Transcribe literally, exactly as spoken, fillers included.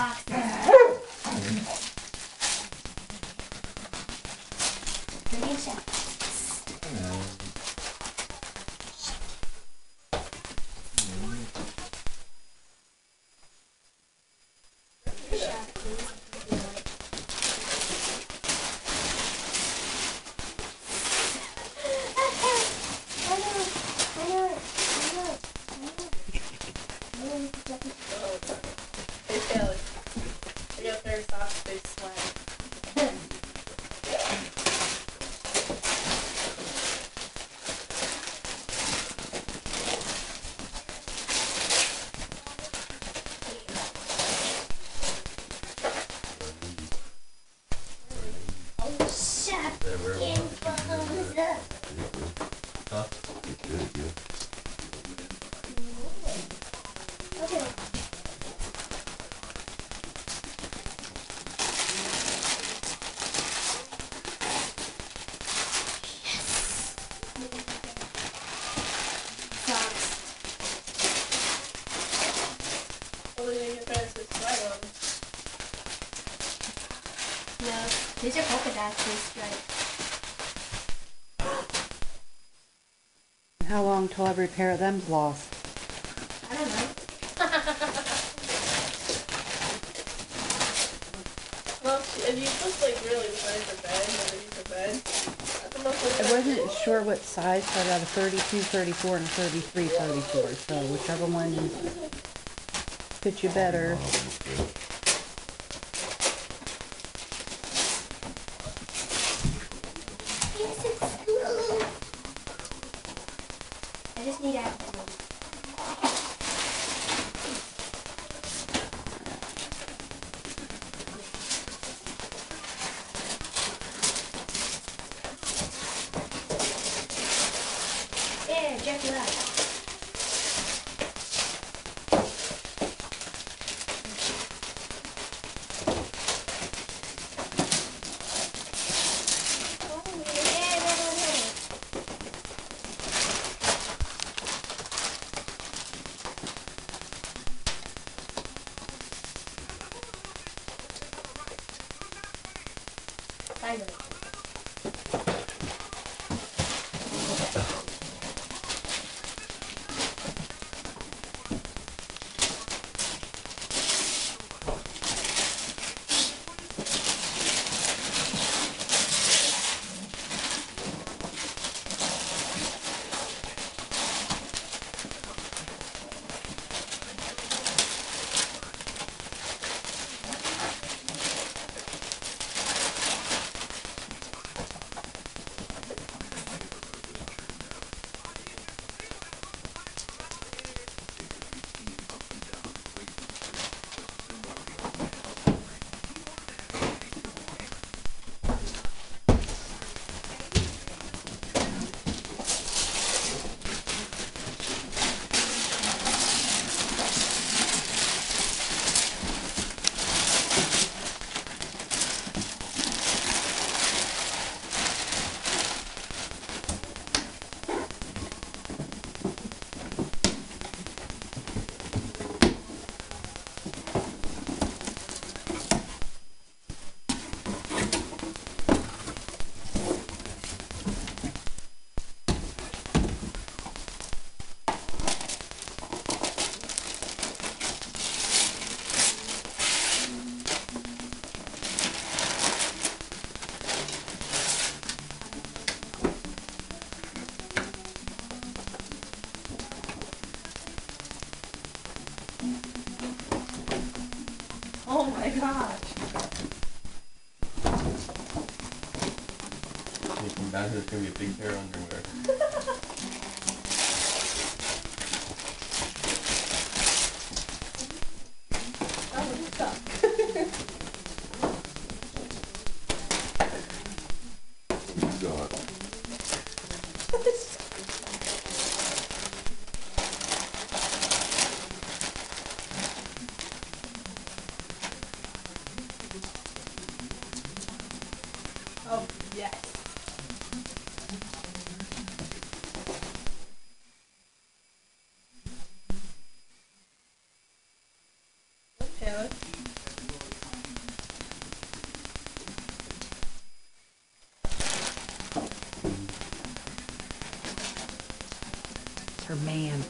socks. Drinking shot. These are polka dots and stripes. How long till every pair of them's lost? I don't know. Well, if you just like really size the bed, underneath the bed, that's the most I wasn't sure what size, so I got a thirty-two, thirty-four, and a thirty-three, thirty-four. So whichever one fits you better. I just need apple. Yeah, check it out. Finally. Oh my gosh. From down here, it's gonna be a big pair of underwear. Oh, it's stuck. God. Oh, yes. Her man.